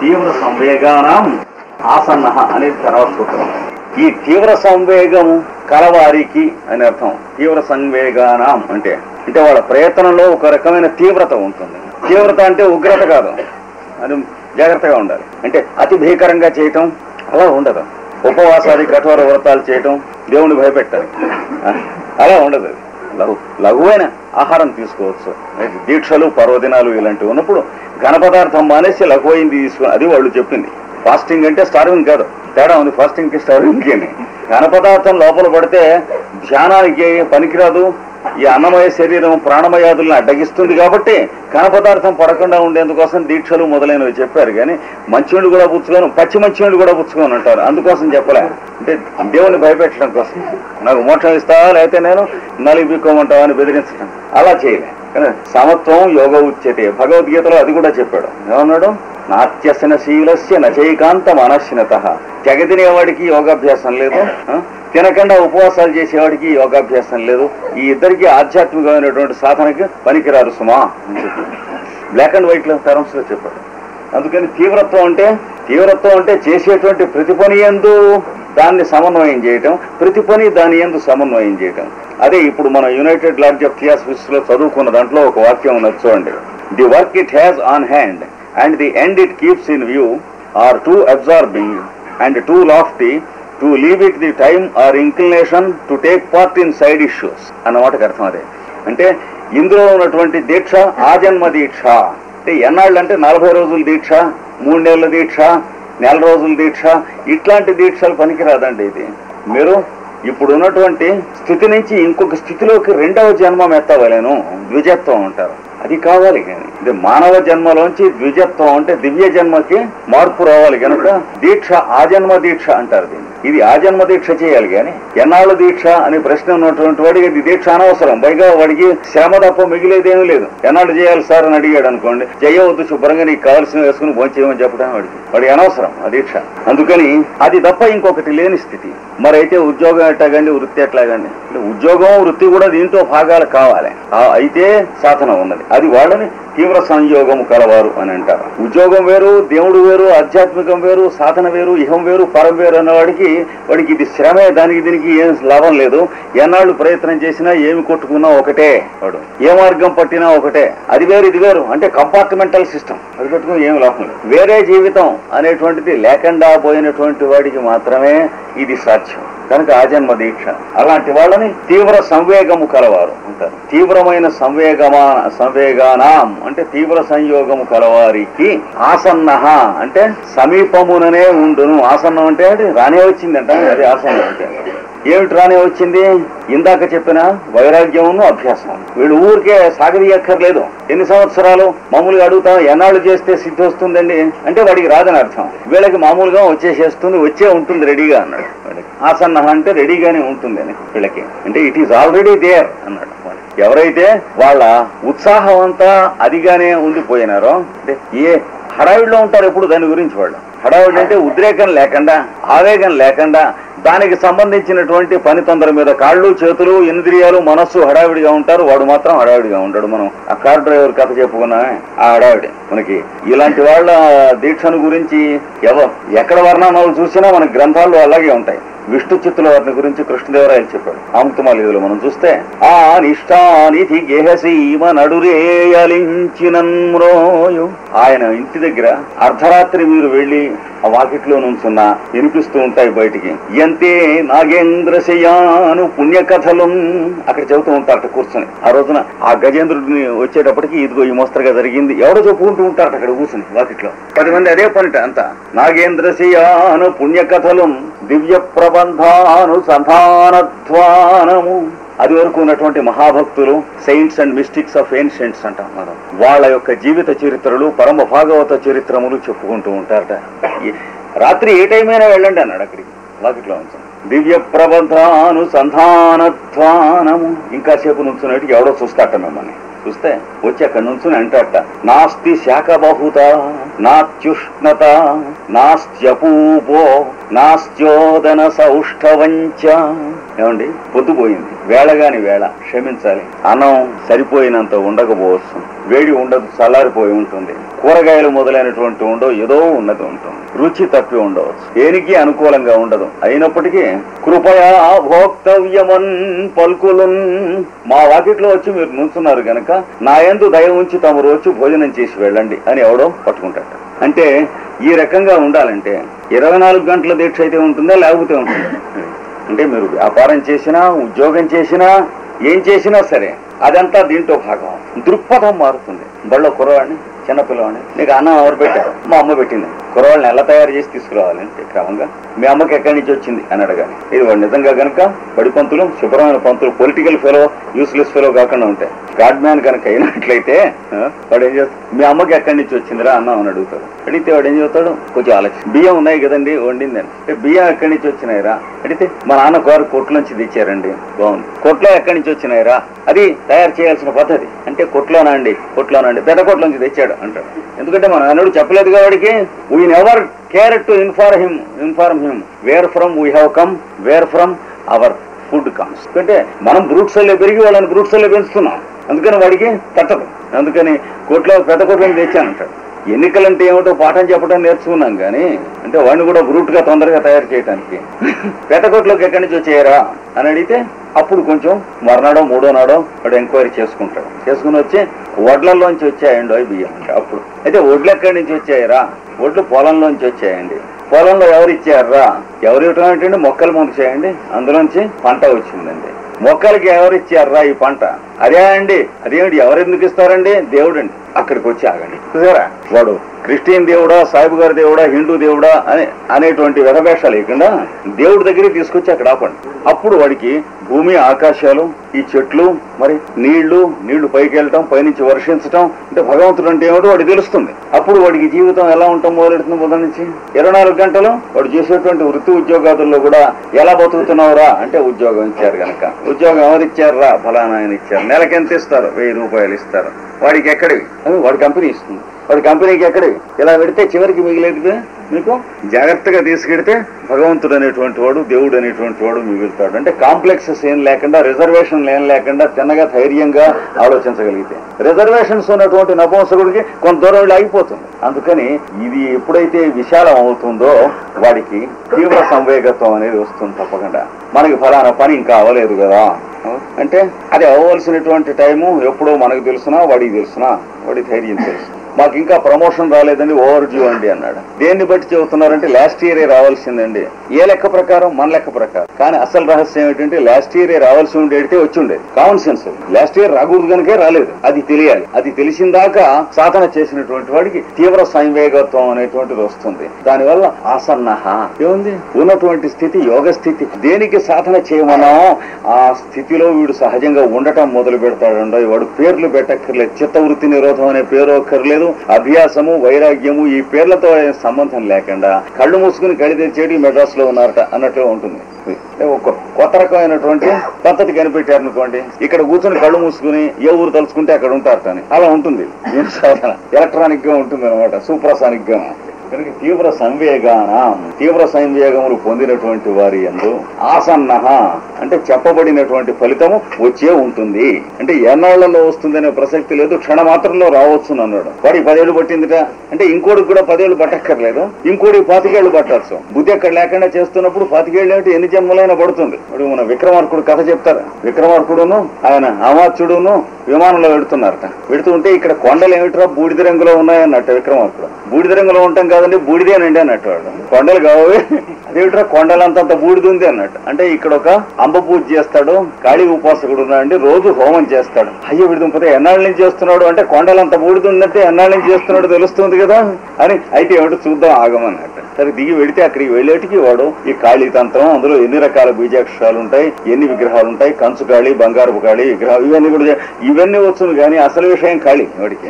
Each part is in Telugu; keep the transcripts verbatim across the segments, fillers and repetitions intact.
తీవ్ర సంవేగానం ఆసన్న అనేది తర్వాత సూత్రం. ఈ తీవ్ర సంవేగం కలవారికి అని అర్థం. తీవ్ర సంవేగానం అంటే అంటే వాళ్ళ ప్రయత్నంలో ఒక రకమైన తీవ్రత ఉంటుంది. తీవ్రత అంటే ఉగ్రత కాదు, అది జాగ్రత్తగా ఉండాలి. అంటే అతి భీకరంగా చేయటం అలా ఉండదు. ఉపవాసాది కఠోర వ్రతాలు చేయటం, దేవుని భయపెట్టాలి, అలా ఉండదు. లఘు లఘువైన ఆహారం తీసుకోవచ్చు. దీక్షలు పర్వదినాలు ఇలాంటివి ఉన్నప్పుడు ఘన పదార్థం మానేసి లఘువైంది తీసుకుని, అది వాళ్ళు చెప్పింది. ఫాస్టింగ్ అంటే స్టార్వింగ్ కాదు, తేడా ఉంది ఫాస్టింగ్ కి స్టార్వింగ్ కి. ఘన పదార్థం లోపల పడితే ధ్యానానికి పనికిరాదు. ఈ అన్నమయ శరీరం ప్రాణమయాదులను అడ్డగిస్తుంది కాబట్టి ఘన పదార్థం పడకుండా ఉండేందుకోసం దీక్షలు మొదలైనవి చెప్పారు. కానీ మంచినీళ్ళు కూడా పుచ్చుకోను, పచ్చి మంచినీళ్ళు కూడా పుచ్చుకోని అంటారు. అందుకోసం చెప్పలే, అంటే దేవుని భయపెట్టడం కోసం. నాకు మోక్షం ఇస్తావా లేకపోతే నేను నలిగి బిక్కోమంటావా అని బెదిరించడం అలా చేయలే. కానీ సమత్వం యోగ ఉచ్యతే, భగవద్గీతలో అది కూడా చెప్పాడు. ఏమన్నాడు? నాత్యసన శీలస్య నచైకాంతం అనశ్నత. తెగ తినేవాడికి యోగాభ్యాసం లేదు, తినకుండా ఉపవాసాలు చేసేవాడికి యోగాభ్యాసం లేదు. ఈ ఇద్దరికి ఆధ్యాత్మికమైనటువంటి సాధనకి పనికిరారు సుమా అని చెప్పి బ్లాక్ అండ్ వైట్ టర్మ్స్ లో చెప్పాడు. అందుకని తీవ్రత్వం అంటే తీవ్రత్వం అంటే చేసేటువంటి ప్రతి పని యందు దాన్ని సమన్వయం చేయటం, ప్రతి పని దాని యందు సమన్వయం చేయటం. అదే ఇప్పుడు మన యునైటెడ్ లాడ్జ్ ఆఫ్ థియాసఫిక్స్ లో చదువుకున్న దాంట్లో ఒక వాక్యం ఉన్నది చూడండి. The work it has on hand and the end it keeps in view are too absorbing and too lofty to leave it the time or inclination to take part in side issues అన్నమాటకు అర్థం. అదే అంటే ఇందులో ఉన్నటువంటి దీక్ష ఆజన్మ దీక్ష. అంటే ఎన్నాళ్ళు అంటే నలభై రోజుల దీక్ష, మూడు నెలల దీక్ష, నెల రోజుల దీక్ష, ఇట్లాంటి దీక్షలు పనికిరాదండి. ఇది మీరు ఇప్పుడు ఉన్నటువంటి స్థితి నుంచి ఇంకొక స్థితిలోకి రెండవ జన్మం ఎత్తవలేను, ద్విజత్వం అంటారు. అది కావాలి. కానీ ఇది మానవ జన్మలోంచి ద్విజత్వం అంటే దివ్య జన్మకి మార్పు రావాలి కనుక దీక్ష ఆజన్మ దీక్ష అంటారు దీన్ని. ఇది ఆజన్మ దీక్ష చేయాలి. కానీ ఎన్నాళ్ళు దీక్ష అని ప్రశ్న ఉన్నటువంటి వాడికి ఇది దీక్ష అనవసరం. పైగా వాడికి శ్రమ తప్ప మిగిలేదేమీ లేదు. ఎన్నాళ్ళు చేయాలి సార్ అని అడిగాడు అనుకోండి, చేయవద్దు, శుభ్రంగా నీకు కావాల్సిన వేసుకుని భోంచేయమని చెప్పడం వాడికి వాడికి అనవసరం ఆ దీక్ష. అందుకని అది తప్ప ఇంకొకటి లేని స్థితి. మరైతే ఉద్యోగం ఎట్లాగండి, వృత్తి ఎట్లాగండి. ఉద్యోగం వృత్తి కూడా దీంతో భాగాలు కావాలి. అయితే సాధన ఉన్నది. అది వాళ్ళని తీవ్ర సంయోగము కలవారు అని అంటారు. ఉద్యోగం వేరు, దేవుడు వేరు, ఆధ్యాత్మికం వేరు, సాధన వేరు, ఇహం వేరు, పరం వేరు అన్నవాడికి వాడికి ఇది శ్రమే, దానికి దీనికి ఏం లాభం లేదు. ఎన్నాళ్ళు ప్రయత్నం చేసినా ఏమి కొట్టుకున్నా ఒకటే, వాడు ఏ మార్గం పట్టినా ఒకటే. అది వేరు ఇది వేరు అంటే కంపార్ట్మెంటల్ సిస్టమ్, అది పెట్టుకుని ఏమి లాభం లేదు. వేరే జీవితం అనేటువంటిది లేకుండా పోయినటువంటి వాడికి మాత్రమే ఇది సాధ్యం. కనుక ఆజన్మ దీక్ష. అలాంటి వాళ్ళని తీవ్ర సంవేగము కలవారు అంటారు. తీవ్రమైన సంవేగమా సంవేగానాం అంటే తీవ్ర సంయోగము కలవారికి ఆసన్న అంటే సమీపముననే ఉండును. ఆసన్నం అంటే రానే వచ్చిందంట, అది ఆసన్నం అంటే. ఏమిటి రానే వచ్చింది? ఇందాక చెప్పిన వైరాగ్యమును అభ్యాసం. వీళ్ళు ఊరికే సాగదీయక్కర్లేదు. ఎన్ని సంవత్సరాలు మామూలుగా అడుగుతాం, ఎన్నాళ్ళు చేస్తే సిద్ధి వస్తుందండి అంటే వాడికి రాదని అర్థం. వీళ్ళకి మామూలుగా వచ్చేసేస్తుంది, వచ్చే ఉంటుంది రెడీగా అన్నాడు. వాడికి ఆసన్న అంటే రెడీగానే ఉంటుంది అని వీళ్ళకి, అంటే ఇట్ ఈస్ ఆల్రెడీ దేర్ అన్నాడు. ఎవరైతే వాళ్ళ ఉత్సాహం అంతా అదిగానే ఉండిపోయినారో, అంటే ఏ హడావిడిలో ఉంటారు ఎప్పుడు దాని గురించి. వాళ్ళు హడావిడి అంటే ఉద్రేకం లేకుండా, ఆవేగం లేకుండా, దానికి సంబంధించినటువంటి పని తొందర మీద కాళ్ళు చేతులు ఇంద్రియాలు మనస్సు హడావిడిగా ఉంటారు. వాడు మాత్రం హడావిడిగా ఉంటాడు. మనం ఆ కార్ డ్రైవర్ కథ చెప్పుకున్నామే, ఆ హడావిడి మనకి. ఇలాంటి వాళ్ళ దీక్షను గురించి ఎవ ఎక్కడ వర్ణనాలు చూసినా మన గ్రంథాల్లో అలాగే ఉంటాయి. విష్ణు చిత్తుల వారిని గురించి కృష్ణదేవరాయలు చెప్పాడు ఆముక్తమాలీదులో మనం చూస్తే, ఆ నిష్ఠానిధి గేహసీమ నడురేయలించినమ్రోయు. ఆయన ఇంటి దగ్గర అర్ధరాత్రి మీరు వెళ్లి ఆ వాకిట్లో నుంచున్నా వినిపిస్తూ ఉంటాయి బయటికి. ఎంతే నాగేంద్రశయాను పుణ్యకథలు అక్కడ చెబుతూ ఉంటారట కూర్చొని. ఆ రోజున ఆ గజేంద్రుడిని వచ్చేటప్పటికి ఇదిగో ఈ మోస్తరుగా జరిగింది ఎవడో చెప్పుకుంటూ ఉంటారట అక్కడ కూర్చొని వాకిట్లో. పది మంది అదే పనిట అంతా. నాగేంద్రశయాను పుణ్యకథలు దివ్య ప్రబంధాను సంధానధ్వానము. అది వరకు ఉన్నటువంటి మహాభక్తులు, saints and mystics of ancients అంటాం మనం, వాళ్ళ యొక్క జీవిత చరిత్రలు, పరమ భాగవత చరిత్రములు చెప్పుకుంటూ ఉంటారట. రాత్రి ఏ టైం అయినా వెళ్ళండి అన్నాడు అక్కడికి, వాకిట్లో ఉంచాను. దివ్య ప్రబంధాను సంధానధ్వానము. ఇంకా సేపు నుంచున్నట్టు ఎవడో చూస్తాట మిమ్మల్ని. చూస్తే వచ్చి అక్కడ నుంచుని అంటాట, నాస్తి శాఖ బహుత నాత్యుష్ణత నాస్త్యపూపో నాస్త్యోదన సౌష్ఠవంచ. ఏమండి, పొద్దుపోయింది, వేళగాని వేళ, క్షమించాలి. అన్నం సరిపోయినంత ఉండకపోవచ్చు, వేడి ఉండదు, చల్లారిపోయి ఉంటుంది, కూరగాయలు మొదలైనటువంటి ఉండవు, ఏదో ఉన్నది ఉంటుంది, రుచి తప్పి ఉండవచ్చు, దేనికి అనుకూలంగా ఉండదు. అయినప్పటికీ కృపయా భోక్తవ్యమన్ పల్కులున్, మా వాకిట్లో వచ్చి మీరు నుంచున్నారు గనక నా యందు దయ ఉంచి తమరు వచ్చి భోజనం చేసి వెళ్ళండి అని ఎవడో పట్టుకుంటాడు. అంటే ఈ రకంగా ఉండాలంటే ఇరవై నాలుగు గంటల దీక్ష అయితే ఉంటుందా, లేకపోతే ఉంటుందా? అంటే మీరు వ్యాపారం చేసినా, ఉద్యోగం చేసినా, ఏం చేసినా సరే అదంతా దీంట్లో భాగం. దృక్పథం మారుతుంది. బళ్ళో కుర్రవాడిని, చిన్నపిల్లవాడిని, నీకు అన్నం ఎవరు పెట్టారు? మా అమ్మ పెట్టింది. కుర్రవాళ్ళని ఎలా తయారు చేసి తీసుకురావాలంటే క్రమంగా మీ అమ్మకి ఎక్కడి నుంచి వచ్చింది అని అడగాలి. ఇది వాడు నిజంగా కనుక బడి పంతులు, శుభ్రమైన పంతులు, పొలిటికల్ ఫెలో, యూస్లెస్ ఫెలో కాకుండా ఉంటాయి. గాడ్ మ్యాన్ కనుక అయినట్లయితే వాడు ఏం చేస్తాడు? మీ అమ్మకి ఎక్కడి నుంచి వచ్చిందిరా అన్నం అని అడుగుతాడు. అడిగితే వాడు ఏం చెబుతాడు? కొంచెం ఆలోచన, బియ్యం ఉన్నాయి కదండి వండిందని. బియ్యం ఎక్కడి నుంచి వచ్చినాయిరా అడిగితే మా నాన్న గారు కొట్ల నుంచి తెచ్చారండి. బాగుంది. కొట్లో ఎక్కడి నుంచి వచ్చినాయిరా? అది తయారు చేయాల్సిన పద్ధతి. అంటే కొట్లోనా అండి? కొట్లోనండి, పెద్ద కొట్ల నుంచి తెచ్చాడు అంటాడు. ఎందుకంటే మన అన్నుడు చెప్పలేదు కాబట్టి we never care to inform him inform him where from we have come, where from our food comes. అంటే మనం బ్రూట్ సెల్లో పెరిగి వాళ్ళని బ్రూట్ సెల్లో పెంచుతున్నాం, అందుకని వాడికి తట్టదు. అందుకని కొట్లో పెద్ద కొట్లని తెచ్చానంటాడు. ఎన్నికలంటే ఏమిటో పాఠం చెప్పడం నేర్చుకున్నాం కానీ అంటే వాడిని కూడా బ్రూట్ గా తొందరగా తయారు చేయడానికి పెద్ద కొట్లోకి ఎక్కడి నుంచి వచ్చాయరా అని అడిగితే అప్పుడు కొంచెం మర్నాడో మూడో నాడో వాడు ఎంక్వైరీ చేసుకుంటాడు. చేసుకుని వచ్చి వడ్లల్లోంచి వచ్చాయండి అవి బియ్యం అంటే అప్పుడు. అయితే వడ్లు ఎక్కడి నుంచి వచ్చాయరా? వడ్లు పొలంలోంచి వచ్చాయండి. పొలంలో ఎవరు ఇచ్చారా? ఎవరు ఇవ్వటం మొక్కలు ముందుచేయండి, అందులోంచి పంట వచ్చిందండి. మొక్కలకి ఎవరు ఇచ్చారా ఈ పంట? అదే అండి. అదేమిటి, ఎవరు ఎందుకు ఇస్తారండి? దేవుడండి. అక్కడికి వచ్చి ఆగండి. చూసారా, వాడు క్రిస్టియన్ దేవుడా, సాయిబు గారి దేవుడా, హిందూ దేవుడా అని అనేటువంటి విధవేషాలు లేకుండా దేవుడి దగ్గరికి తీసుకొచ్చి అక్కడ ఆపండి. అప్పుడు వాడికి భూమి, ఆకాశాలు, ఈ చెట్లు, మరి నీళ్లు నీళ్లు పైకి వెళ్ళటం, పైనుంచి వర్షించటం, అంటే భగవంతుడు అంటే ఏమిటో వాడికి తెలుస్తుంది. అప్పుడు వాడికి జీవితం ఎలా ఉంటాం మొదలెడుతుంది. మొదటి నుంచి ఇరవై నాలుగు గంటలు వాడు చేసేటువంటి వృత్తి ఉద్యోగాదుల్లో కూడా ఎలా బతుకుతున్నావురా అంటే ఉద్యోగం ఇచ్చారు కనుక. ఉద్యోగం ఎవరు ఇచ్చారా? ఫలానా ఆయన ఇచ్చారు. నెలకి ఎంత ఇస్తారు? వెయ్యి రూపాయలు ఇస్తారు. వాడికి ఎక్కడివి? వాడి కంపెనీ ఇస్తుంది. వాడి కంపెనీకి ఎక్కడివి? ఇలా పెడితే చివరికి మిగిలేదు మీకు. జాగ్రత్తగా తీసుకెడితే భగవంతుడు అనేటువంటి వాడు, దేవుడు అనేటువంటి వాడు మిగులుతాడు. అంటే కాంప్లెక్సెస్ ఏం లేకుండా, రిజర్వేషన్లు ఏం లేకుండా తిన్నగా ధైర్యంగా ఆలోచించగలిగితే. రిజర్వేషన్స్ ఉన్నటువంటి నపుంసకుడికి కొంత దూరం ఆగిపోతుంది. అందుకని ఇది ఎప్పుడైతే విశాలం అవుతుందో వాడికి తీవ్ర సంవేగత్వం అనేది వస్తుంది తప్పకుండా. మనకి ఫలానా పని ఇంకా అవ్వలేదు కదా అంటే అది అవ్వవలసినటువంటి టైము ఎప్పుడో మనకు తెలుసునా, వాడికి తెలుసునా, వాడి ధైర్యం తెలుసు. మాకు ఇంకా ప్రమోషన్ రాలేదండి, ఓవర్ డ్యూ అండి అన్నాడు. దేన్ని బట్టి చెబుతున్నారంటే లాస్ట్ ఇయరే రావాల్సిందండి. ఏ లెక్క ప్రకారం? మన లెక్క ప్రకారం. కానీ అసలు రహస్యం ఏంటంటే లాస్ట్ ఇయరే రావాల్సి ఉండేది వచ్చి ఉండేది. Common sense. లాస్ట్ ఇయర్ రాకూడదు కనుకే రాలేదు. అది తెలియాలి. అది తెలిసిన దాకా సాధన చేసినటువంటి వాడికి తీవ్ర సంవేగత్వం అనేటువంటిది వస్తుంది. దానివల్ల ఆసన్నహ ఏముంది, ఉన్నటువంటి స్థితి యోగ స్థితి. దేనికి సాధన చేయమన్నామో ఆ స్థితిలో వీడు సహజంగా ఉండటం మొదలు పెడతాడు. వాడు పేర్లు పెట్టక్కర్లేదు. చిత్తవృత్తి నిరోధం అనే పేరు అక్కర్లేదు. అభ్యాసము, వైరాగ్యము ఈ పేర్లతో సంబంధం లేకుండా కళ్ళు మూసుకుని కళ్ళు తెచ్చేటి మెడ్రాస్ లో ఉన్నారట అన్నట్టుగా ఉంటుంది. ఒక కొత్త రకమైనటువంటి పద్ధతి కనిపెట్టారనుకోండి, ఇక్కడ కూర్చొని కళ్ళు మూసుకుని ఏ ఊరు తలుచుకుంటే అక్కడ ఉంటారట అని అలా ఉంటుంది. ఎలక్ట్రానిక్ గా ఉంటుంది అనమాట, సూప్రాసానిక్ గా. కనుక తీవ్ర సంవేగానం, తీవ్ర సంవేగములు పొందినటువంటి వారి యందు ఆసన్నః అంటే చెప్పబడినటువంటి ఫలితము వచ్చే ఉంటుంది. అంటే ఎన్నాళ్లలో వస్తుందనే ప్రసక్తి లేదు, క్షణమాత్రంలో రావచ్చు అన్నాడు. వాడికి పదేళ్లు పట్టిందిట అంటే ఇంకోటికి కూడా పదేళ్లు పట్టక్కర్లేదు, ఇంకోటి పాతికేళ్లు పట్టాల్సి. బుద్ధి అక్కడ లేకుండా చేస్తున్నప్పుడు పాతికేళ్లు అంటే ఎన్ని జన్మలైనా పడుతుంది. ఇప్పుడు మన విక్రమార్కుడు కథ చెప్తారు. విక్రమార్కుడును ఆయన అమాత్యుడును విమానంలో వెడుతున్నారట. వెడుతూ ఉంటే ఇక్కడ కొండలు ఏమిట్రా బూడిద రంగులో ఉన్నాయన్నట్ట విక్రమార్కుడు. బూడిద రంగులో ఉంటాం కాదండి, బూడిదేనండి అన్నట్టు వాడు. కొండలు కావే, అదేమిట్రా కొండలంతంత బూడిద ఉంది అన్నట్టు. అంటే ఇక్కడ ఒక అంబ పూజ చేస్తాడు, కాళీ ఉపాసకుడు ఉన్నాడండి, రోజు హోమం చేస్తాడు. అయ్యో విడుతుంపోతే ఎన్నాళ్ళ నుంచి చేస్తున్నాడు అంటే కొండలంత బూడిద ఉందంటే ఎన్నాళ్ళ నుంచి చేస్తున్నాడు తెలుస్తుంది కదా అని. అయితే ఏమిటో చూద్దాం ఆగమన్నట్టు. సరే దిగి వెడితే అక్కడికి వెళ్ళేటికి వాడు ఈ కాళీ తంత్రం, అందులో ఎన్ని రకాల బీజాక్షరాలు ఉంటాయి, ఎన్ని విగ్రహాలు ఉంటాయి, కంచు కాళీ, బంగారపు కాళీ విగ్రహాలు, ఇవన్నీ కూడా ఇవన్నీ వచ్చును కానీ అసలు విషయం కాళీ వాడికి.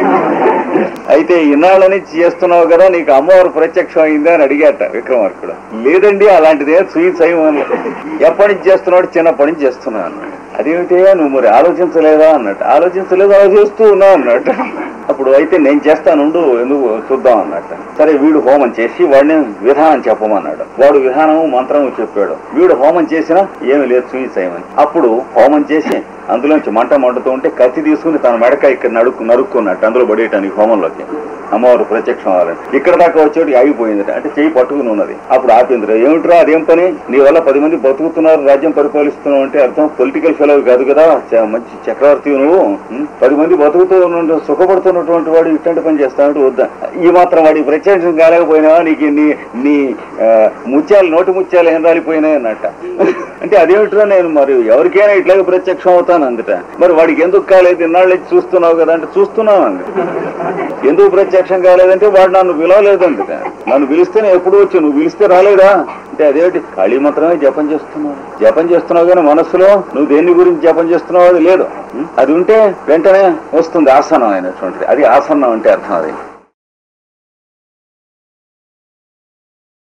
అయితే ఇన్నాళ్ళ నుంచి చేస్తున్నావు కదా, నీకు అమ్మవారు ప్రత్యక్షం అయిందా అని అడిగాట విక్రమార్కుడు. లేదండి అలాంటిదే సుయి సైమన్లు. ఎప్పటి నుంచి చేస్తున్నాడు? చిన్నప్పటి నుంచి చేస్తున్నాను. అదేమిటే నువ్వు మరి ఆలోచించలేదా అన్నట్టు. ఆలోచించలేదు, ఆలోచిస్తూ ఉన్నావు అన్నట్టు. అప్పుడు అయితే నేను చేస్తానుండు, ఎందుకు చూద్దాం అన్నట్టు. సరే వీడు హోమం చేసి వాడిని విధానం చెప్పమన్నాడు. వాడు విధానము మంత్రము చెప్పాడు. వీడు హోమం చేసినా ఏమి లేదు చూయించమని. అప్పుడు హోమం చేసి అందులోంచి మంట మండుతూ ఉంటే కత్తి తీసుకుని తన మెడక ఇక్కడ నడుక్కు నరుక్కున్నట్టు అందులో పడేయటానికి హోమంలోకి. అమ్మవారు ప్రత్యక్షం అవ్వాలని ఇక్కడ దాకా వచ్చేటి ఆగిపోయింది. అంటే చెయ్యి పట్టుకుని ఉన్నది. అప్పుడు ఆపిందిరా, ఏమిట్రా అదేం పని, నీ వల్ల పది మంది బతుకుతున్నారు, రాజ్యం పరిపాలిస్తున్నావు అంటే అర్థం పొలిటికల్ ఫెలో కాదు కదా, మంచి చక్రవర్తి నువ్వు, పది మంది బతుకుతూ సుఖపడుతున్నటువంటి వాడు ఇట్లాంటి పని చేస్తానంటే వద్దా, ఈ మాత్రం వాడికి ప్రత్యక్షం కాలేకపోయినావా, నీకు నీ నీ ముత్యాలు నోటి ముత్యాలు ఏం రాలిపోయినాయి అన్నట్ట. అంటే అదేమిట్రా, నేను మరి ఎవరికైనా ఇట్లాగే ప్రత్యక్షం అవుతాను అందుట, మరి వాడికి ఎందుకు కాలేదు, ఇన్నాళ్ళు చూస్తున్నావు కదా అంటే చూస్తున్నావు అంది. ఎందుకు ప్రత్యక్షం కాలేదంటే వాడు నన్ను పిలవలేదు అందుట, నన్ను పిలిస్తేనే ఎప్పుడు వచ్చి, నువ్వు పిలిస్తే రాలేదా అంటే అదేమిటి, ఖాళీ మాత్రమే జపం చేస్తున్నావు, జపం చేస్తున్నావు కానీ మనస్సులో నువ్వు దేని గురించి జపం చేస్తున్నావు అది లేదు. అది ఉంటే వెంటనే వస్తుంది ఆసనం అయినటువంటిది. అది ఆసనం అంటే అర్థం. అది